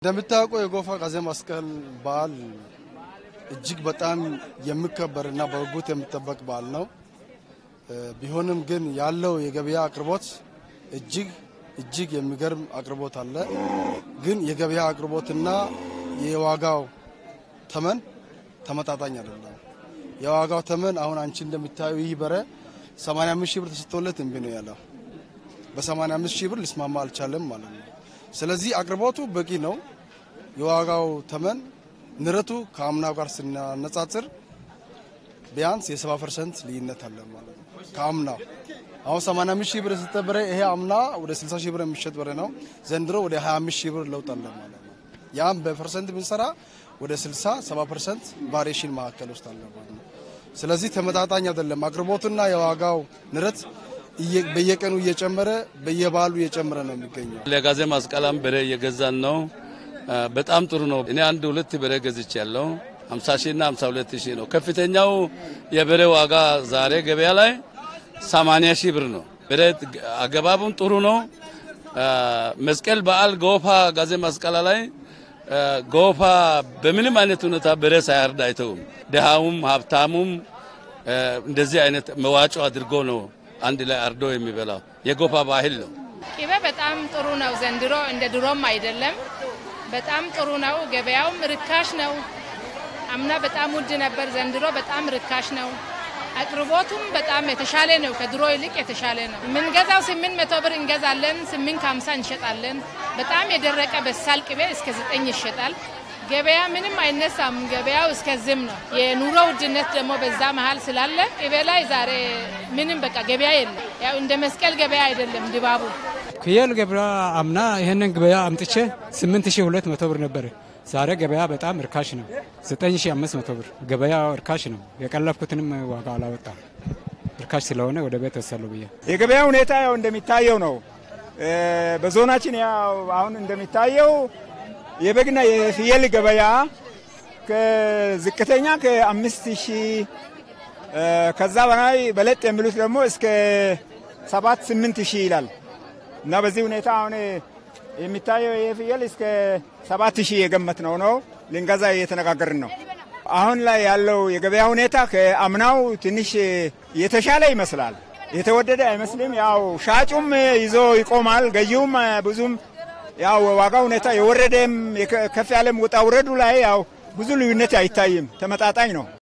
እንደምታውቀው የጎፋ ቃዜ መስቀል በዓል እጅግ በጣም የሚከበርና በጉጉት የሚጠበቅ በዓል ነው። ቢሆንም ግን ያለው የገበያ አቅርቦት እጅግ የሚገርም አቅርቦት አለ። ግን የገበያ አቅርቦትና የዋጋው ተመን ተመጣጣኝ አይደለም። የዋጋው ተመን አሁን አንቺ እንደምታዩ ይህ በረ 85 ሺህ ብር ተሰጥቶለት እንቢ ነው ያለው። በ85 ሺህ ብር ሊስማማ አልቻለም ማለት ነው። ስለዚህ አቅርቦቱ በቂ ነው። የዋጋው ተመን ንረቱ ከአምናው ጋር ሲነጻጸር ቢያንስ የ70% ልዩነት አለ ማለት ነው። ከአምናው አሁን 85 ሺህ ብር ተሰጠበረ ይሄ አምና ወደ 60 ሺህ ብር የሚሸጥ በረ ነው። ዘንድሮ ወደ 25 ሺህ ብር ለውጥ አለ ማለት ነው። ያም በፐርሰንት ብንሰራ ወደ 60-70% ቫሪዬሽን ማዕከል ውስጥ አለ ማለት ነው። ስለዚህ ተመጣጣኝ አይደለም። አቅርቦቱና የዋጋው ንረት በየቀኑ እየጨመረ በየባሉ እየጨመረ ነው የሚገኘው። ለጋዜ ማስቀላም በረ እየገዛን ነው። በጣም ጥሩ ነው። እኔ አንድ ሁለት በረ ገዝቻለሁ 50 ሺህ እና 52 ሺህ ነው። ከፍተኛው የበረ ዋጋ ዛሬ ገበያ ላይ 80 ሺህ ብር ነው። በረ አገባቡን ጥሩ ነው። መስቀል በዓል ጎፋ ጋዜ ማስቀላ ላይ ጎፋ በምንም አይነት ሁኔታ በረ ሳያርድ አይተውም። ደሃውም ሀብታሙም እንደዚህ አይነት መዋጮ አድርጎ ነው አንድ ላይ አርዶ የሚበላው። የጎፋ ባህል ነው። ቅቤ በጣም ጥሩ ነው። ዘንድሮ እንደ ድሮም አይደለም። በጣም ጥሩ ነው። ገበያውም ርካሽ ነው። አምና በጣም ውድ ነበር። ዘንድሮ በጣም ርካሽ ነው። አቅርቦቱም በጣም የተሻለ ነው። ከድሮ ይልቅ የተሻለ ነው። ምንገዛው 800 ብር እንገዛለን፣ 850 እንሸጣለን። በጣም የደረቀ በሳል ቅቤ እስከ 9 ይሸጣል። ገበያ ምንም አይነሳም። ገበያው እስከዚህም ነው። የኑሮ ውድነት ደግሞ በዛ መሃል ስላለ ቅቤ ላይ ዛሬ ምንም በቃ ገበያ የለም። ያው እንደ መስቀል ገበያ አይደለም ድባቡ። ከየል ገበያ አምና ይሄንን ገበያ አምጥቼ 8200 ብር ነበር። ዛሬ ገበያ በጣም ርካሽ ነው። 9500 ብር ገበያ ርካሽ ነው። የቀለብኩትንም ዋጋ አላወጣም። ርካሽ ስለሆነ ወደ ቤት ወሰለው ብዬ የገበያ ሁኔታ ያው እንደሚታየው ነው። በዞናችን ያው አሁን እንደሚታየው የበግና የፍየል ገበያ ከዝቅተኛ ከ5000 ከዛ በላይ በለጥ የሚሉት ደግሞ እስከ 7-8000 ይላል እና በዚህ ሁኔታ አሁን የሚታየው የፍየል እስከ 7000 የገመት ነው ልንገዛ እየተነጋገርን ነው። አሁን ላይ ያለው የገበያ ሁኔታ ከአምናው ትንሽ የተሻለ ይመስላል። የተወደደ አይመስልም። ያው ሻጩም ይዞ ይቆማል። ገዢውም ብዙም ያው ዋጋ ሁኔታ የወረደም ከፍ ያለም ወጣ ወረዱ ላይ ያው ብዙ ልዩነት አይታይም። ተመጣጣኝ ነው።